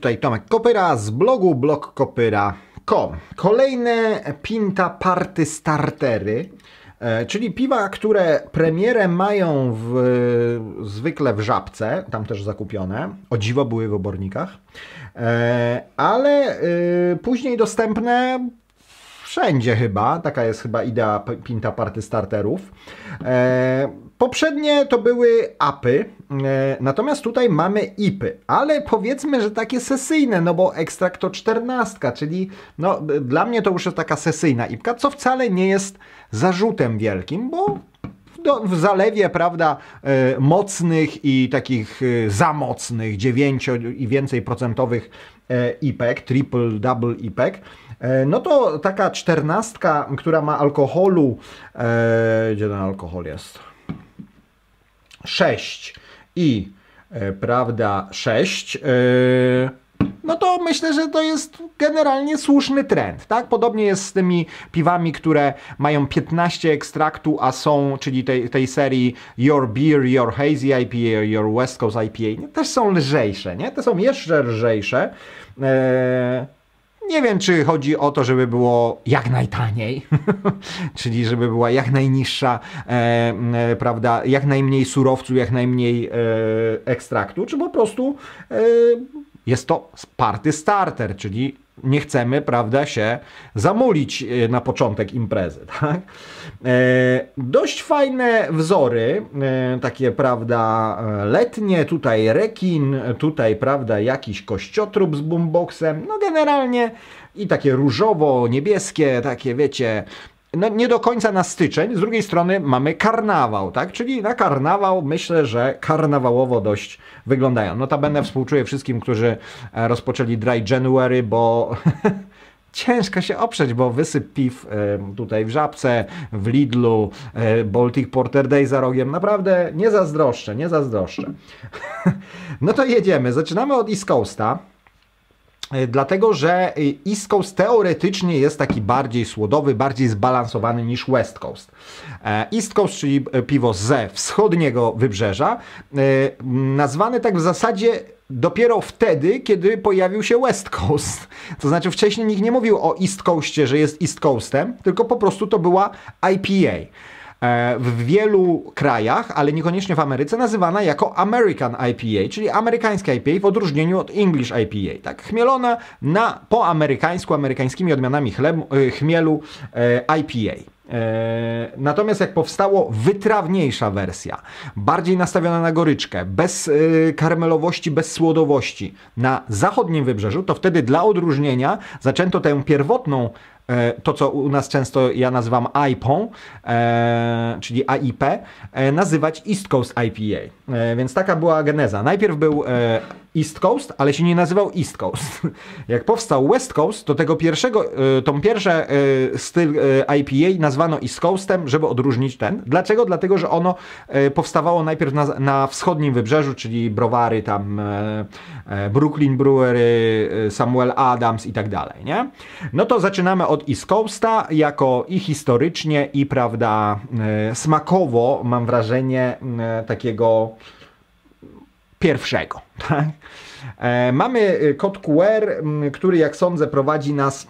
tutaj Tomek Kopyra z blogu blogkopyra.com. Kolejne Pinta Party Startery, czyli piwa, które premierę mają zwykle w Żabce, tam też zakupione, o dziwo były w obornikach, ale później dostępne wszędzie chyba, taka jest chyba idea Pinta Party Starterów. Poprzednie to były apy, natomiast tutaj mamy ipy, ale powiedzmy, że takie sesyjne, no bo ekstrakt to 14, czyli no, dla mnie to już jest taka sesyjna ipka, co wcale nie jest zarzutem wielkim, bo w zalewie, prawda, mocnych i takich za mocnych 9 i więcej procentowych ipek, triple, double ipek, no to taka 14, która ma alkoholu, gdzie ten alkohol jest? 6 i prawda 6, no to myślę, że to jest generalnie słuszny trend, tak? Podobnie jest z tymi piwami, które mają 15 ekstraktu, a są, czyli tej serii Your Beer, Your Hazy IPA, Your West Coast IPA, też są lżejsze, nie? Te są jeszcze lżejsze. Nie wiem, czy chodzi o to, żeby było jak najtaniej, czyli żeby była jak najniższa, prawda, jak najmniej surowców, jak najmniej ekstraktu, czy po prostu jest to party starter, czyli nie chcemy, prawda, się zamulić na początek imprezy, tak? Dość fajne wzory, takie, prawda, letnie, tutaj rekin, tutaj, prawda, jakiś kościotrup z boomboxem, no generalnie i takie różowo-niebieskie, takie, wiecie, no nie do końca na styczeń, z drugiej strony mamy karnawał, tak? Czyli na karnawał myślę, że karnawałowo dość wyglądają. Notabene współczuję wszystkim, którzy rozpoczęli Dry January, bo ciężko się oprzeć, bo wysyp piw tutaj w Żabce, w Lidlu, Baltic Porter Day za rogiem, naprawdę nie zazdroszczę, nie zazdroszczę. No to jedziemy, zaczynamy od East Coasta. Dlatego, że East Coast teoretycznie jest taki bardziej słodowy, bardziej zbalansowany niż West Coast. East Coast, czyli piwo ze wschodniego wybrzeża, nazwany tak w zasadzie dopiero wtedy, kiedy pojawił się West Coast. To znaczy wcześniej nikt nie mówił o East Coastie, że jest East Coastem, tylko po prostu to była IPA. W wielu krajach, ale niekoniecznie w Ameryce, nazywana jako American IPA, czyli amerykańska IPA w odróżnieniu od English IPA. Tak? Chmielona po amerykańsku, amerykańskimi odmianami chmielu IPA. Natomiast jak powstało wytrawniejsza wersja, bardziej nastawiona na goryczkę, bez karmelowości, bez słodowości na zachodnim wybrzeżu, to wtedy dla odróżnienia zaczęto tę pierwotną, to co u nas często ja nazywam IPą, czyli AIP, nazywać East Coast IPA. Więc taka była geneza. Najpierw był East Coast, ale się nie nazywał East Coast. Jak powstał West Coast, to tą pierwsze styl IPA nazwano East Coastem, żeby odróżnić ten. Dlaczego? Dlatego, że ono powstawało najpierw na wschodnim wybrzeżu, czyli browary tam Brooklyn Brewery, Samuel Adams i tak dalej, nie? No to zaczynamy od East Coasta jako i historycznie, i prawda, smakowo, mam wrażenie, takiego pierwszego. Tak? Mamy kod QR, który, jak sądzę, prowadzi nas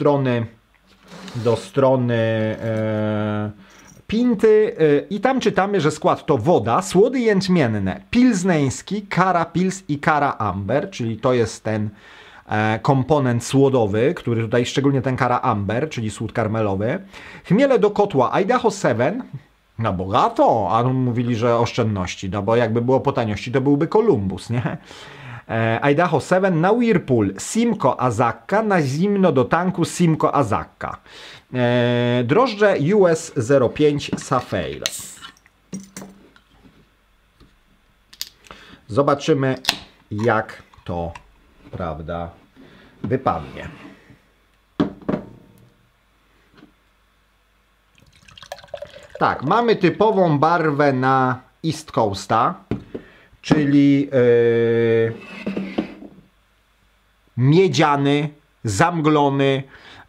do strony Pinty i tam czytamy, że skład to woda, słody jęczmienne, pilzneński, Kara Pils i Kara Amber, czyli to jest ten komponent słodowy, który tutaj szczególnie ten Kara Amber, czyli słód karmelowy. Chmiele do kotła Idaho 7, na bogato, a mówili, że oszczędności, no bo jakby było po taniości, to byłby Columbus, nie? Idaho 7 na Whirlpool, Simcoe Azakka, na zimno do tanku Simcoe Azakka. Drożdże US 05 Safale. Zobaczymy, jak to, prawda, wypadnie. Tak, mamy typową barwę na East Coasta, czyli miedziany, zamglony,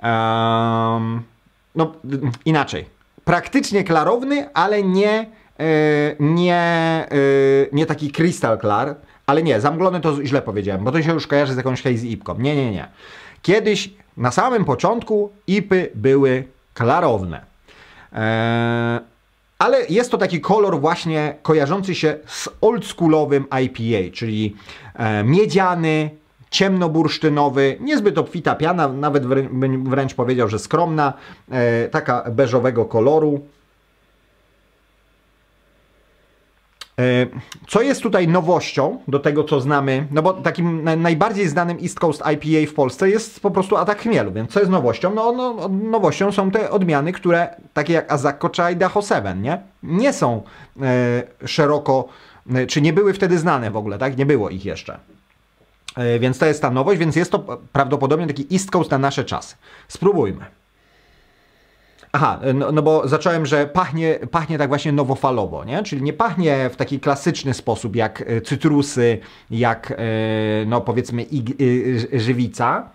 no inaczej, praktycznie klarowny, ale nie taki crystal clar, Ale nie, zamglony to źle powiedziałem, bo to się już kojarzy z jakąś hazy ipką. Nie, nie, nie. Kiedyś, na samym początku, ipy były klarowne. Ale jest to taki kolor właśnie kojarzący się z oldschoolowym IPA, czyli miedziany, ciemnobursztynowy, niezbyt obfita piana, nawet wręcz powiedział, że skromna, taka beżowego koloru. Co jest tutaj nowością do tego, co znamy, no bo takim najbardziej znanym East Coast IPA w Polsce jest po prostu Atak Chmielu, więc co jest nowością? No, nowością są te odmiany, które, takie jak Azacco czy Idaho 7, nie są szeroko, czy nie były wtedy znane w ogóle, tak? Nie było ich jeszcze. Więc to jest ta nowość, więc jest to prawdopodobnie taki East Coast na nasze czasy. Spróbujmy. Aha, no bo zacząłem, że pachnie tak właśnie nowofalowo, nie? Czyli nie pachnie w taki klasyczny sposób jak cytrusy, jak no powiedzmy żywica.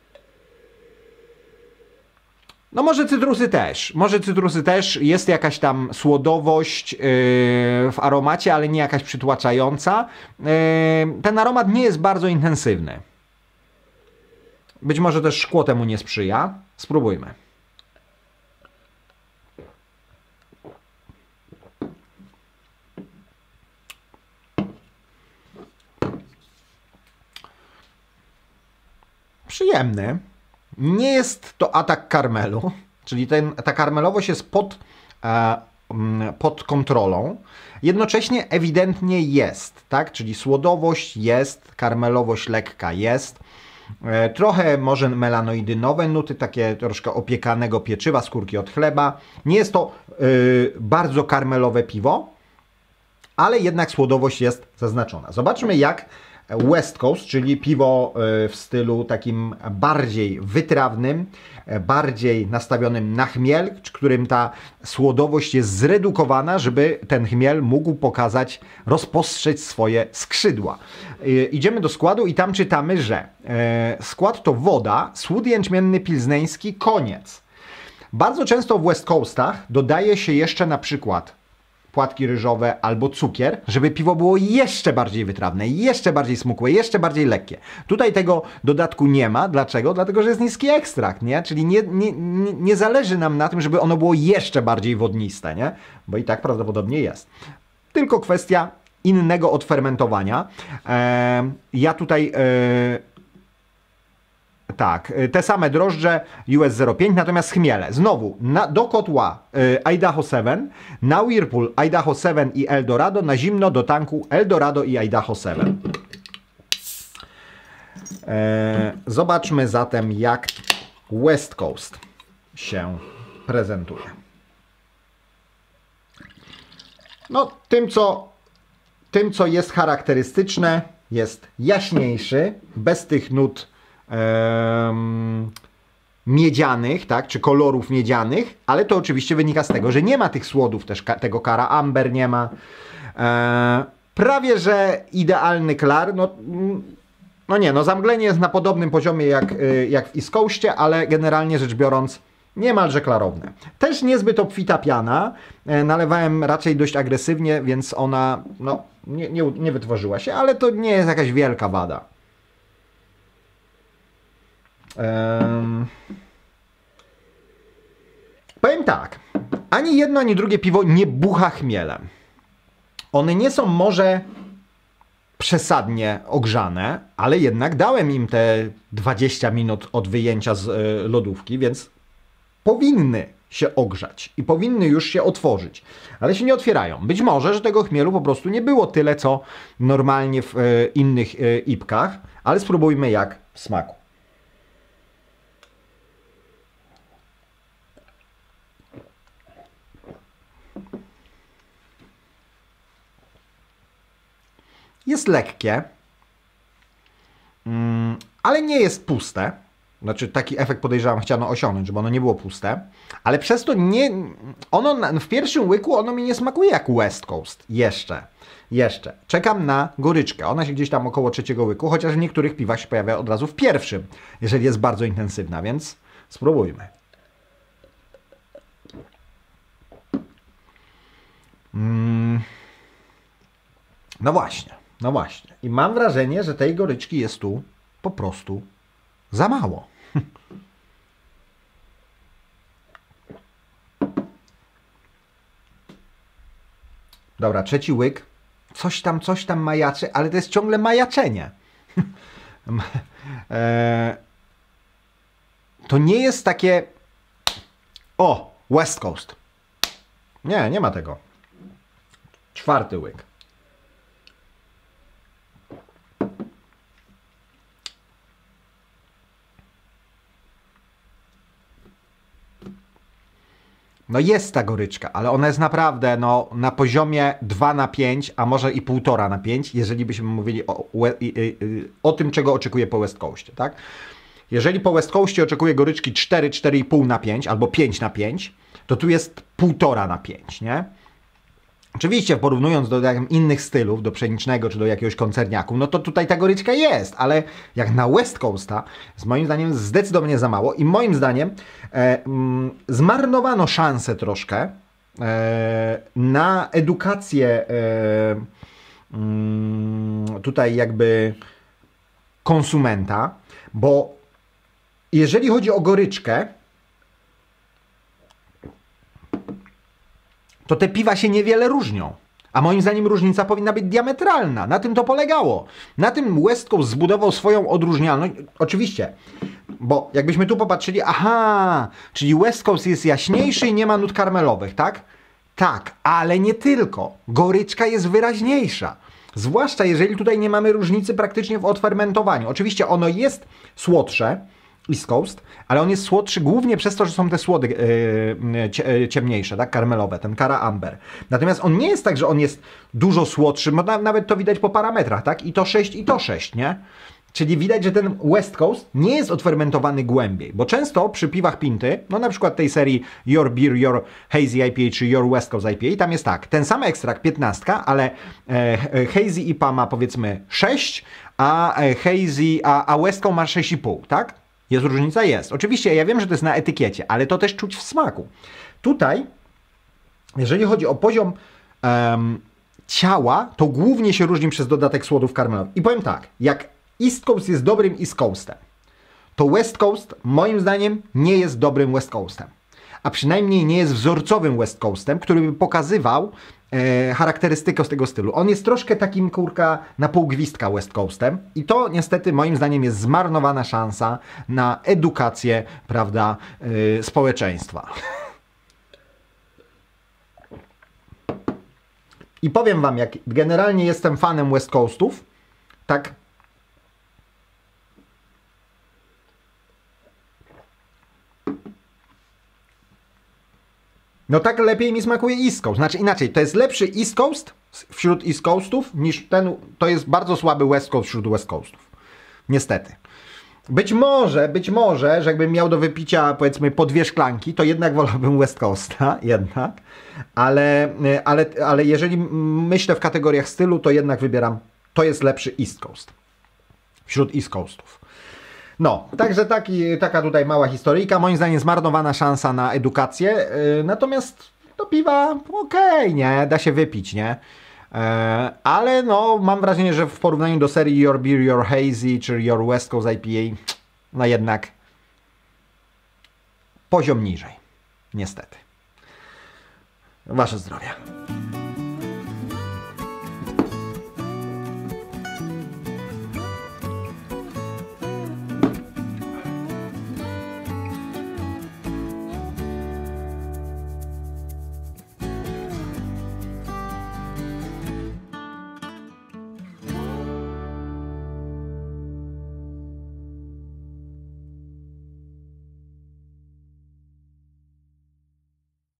No może cytrusy też, jest jakaś tam słodowość w aromacie, ale nie jakaś przytłaczająca. Ten aromat nie jest bardzo intensywny. Być może też szkło temu nie sprzyja. Spróbujmy. Przyjemny. Nie jest to atak karmelu, czyli ta karmelowość jest pod kontrolą. Jednocześnie ewidentnie jest, tak? Czyli słodowość jest, karmelowość lekka jest. Trochę może melanoidynowe nuty, takie troszkę opiekanego pieczywa, skórki od chleba. Nie jest to bardzo karmelowe piwo, ale jednak słodowość jest zaznaczona. Zobaczmy, jak West Coast, czyli piwo w stylu takim bardziej wytrawnym, bardziej nastawionym na chmiel, w którym ta słodowość jest zredukowana, żeby ten chmiel mógł rozpostrzeć swoje skrzydła. Idziemy do składu i tam czytamy, że skład to woda, słód jęczmienny pilzneński, koniec. Bardzo często w West Coastach dodaje się jeszcze na przykład płatki ryżowe albo cukier, żeby piwo było jeszcze bardziej wytrawne, jeszcze bardziej smukłe, jeszcze bardziej lekkie. Tutaj tego dodatku nie ma. Dlaczego? Dlatego, że jest niski ekstrakt, nie? Czyli nie zależy nam na tym, żeby ono było jeszcze bardziej wodniste, nie? Bo i tak prawdopodobnie jest. Tylko kwestia innego odfermentowania. Ja tutaj... Tak, te same drożdże US 05, natomiast chmiele. Znowu, do kotła Idaho 7, na Whirlpool Idaho 7 i Eldorado, na zimno do tanku Eldorado i Idaho 7. Zobaczmy zatem, jak West Coast się prezentuje. No, tym, co jest charakterystyczne, jest jaśniejszy, bez tych nut miedzianych, tak, czy kolorów miedzianych, ale to oczywiście wynika z tego, że nie ma tych słodów, też tego Cara Amber nie ma. Prawie że idealny klar, no zamglenie jest na podobnym poziomie jak w East Coastie, ale generalnie rzecz biorąc niemalże klarowne. Też niezbyt obfita piana, nalewałem raczej dość agresywnie, więc ona nie wytworzyła się, ale to nie jest jakaś wielka wada. Powiem tak, ani jedno, ani drugie piwo nie bucha chmielem. One nie są może przesadnie ogrzane, ale jednak dałem im te 20 minut od wyjęcia z lodówki, więc powinny się ogrzać i powinny już się otworzyć, ale się nie otwierają. Być może, że tego chmielu po prostu nie było tyle, co normalnie w innych ipkach, ale spróbujmy jak w smaku. Jest lekkie, ale nie jest puste. Znaczy taki efekt podejrzewam chciano osiągnąć, żeby ono nie było puste. Ale przez to w pierwszym łyku ono mi nie smakuje jak West Coast. Jeszcze. Czekam na goryczkę. Ona się gdzieś tam około trzeciego łyku, chociaż w niektórych piwach się pojawia od razu w pierwszym, jeżeli jest bardzo intensywna, więc spróbujmy. No właśnie. No właśnie. I mam wrażenie, że tej goryczki jest tu po prostu za mało. Dobra, trzeci łyk. Coś tam majaczy, ale to jest ciągle majaczenie. To nie jest takie... O, West Coast. Nie, nie ma tego. Czwarty łyk. No jest ta goryczka, ale ona jest naprawdę no, na poziomie 2/5, a może i 1,5/5, jeżeli byśmy mówili o tym, czego oczekuję po West Coastie, tak? Jeżeli po West Coastie oczekuję goryczki 4, 4,5/5 albo 5/5, to tu jest 1,5/5, nie? Oczywiście porównując do innych stylów, do pszenicznego czy do jakiegoś koncerniaku, no to tutaj ta goryczka jest, ale jak na West Coasta, z moim zdaniem zdecydowanie za mało i moim zdaniem zmarnowano szansę troszkę na edukację tutaj jakby konsumenta, bo jeżeli chodzi o goryczkę, to te piwa się niewiele różnią. A moim zdaniem różnica powinna być diametralna. Na tym to polegało. Na tym West Coast zbudował swoją odróżnialność. Oczywiście, bo jakbyśmy tu popatrzyli, aha, czyli West Coast jest jaśniejszy i nie ma nut karmelowych, tak? Tak, ale nie tylko. Goryczka jest wyraźniejsza. Zwłaszcza jeżeli tutaj nie mamy różnicy praktycznie w odfermentowaniu. Oczywiście ono jest słodsze, East Coast, ale on jest słodszy głównie przez to, że są te słody ciemniejsze, tak, karmelowe, ten Cara Amber. Natomiast on nie jest tak, że on jest dużo słodszy, bo nawet to widać po parametrach, tak, i to 6, i to 6, nie? Czyli widać, że ten West Coast nie jest odfermentowany głębiej, bo często przy piwach pinty, no na przykład tej serii Your Beer, Your Hazy IPA czy Your West Coast IPA, tam jest tak, ten sam ekstrakt 15, ale Hazy IPA ma powiedzmy 6, a West Coast ma 6,5, tak? Jest różnica? Jest. Oczywiście ja wiem, że to jest na etykiecie, ale to też czuć w smaku. Tutaj, jeżeli chodzi o poziom ciała, to głównie się różni przez dodatek słodów karmelowych. I powiem tak, jak East Coast jest dobrym East Coastem, to West Coast moim zdaniem nie jest dobrym West Coastem. A przynajmniej nie jest wzorcowym West Coastem, który by pokazywał charakterystykę z tego stylu. On jest troszkę takim, kurka, na pół gwizdka West Coastem i to niestety moim zdaniem jest zmarnowana szansa na edukację, prawda, społeczeństwa. I powiem wam, jak generalnie jestem fanem West Coastów, tak no tak lepiej mi smakuje East Coast. Znaczy inaczej, to jest lepszy East Coast wśród East Coastów niż ten, to jest bardzo słaby West Coast wśród West Coastów. Niestety. Być może, że jakbym miał do wypicia powiedzmy po 2 szklanki, to jednak wolałbym West Coasta, jednak. Ale jeżeli myślę w kategoriach stylu, to jednak wybieram, to jest lepszy East Coast wśród East Coastów. No, także taka tutaj mała historyjka. Moim zdaniem zmarnowana szansa na edukację. Natomiast to piwa okej, nie? Da się wypić, nie? Ale no, mam wrażenie, że w porównaniu do serii Your Beer, Your Hazy czy Your West Coast IPA, no jednak poziom niżej. Niestety. Wasze zdrowie.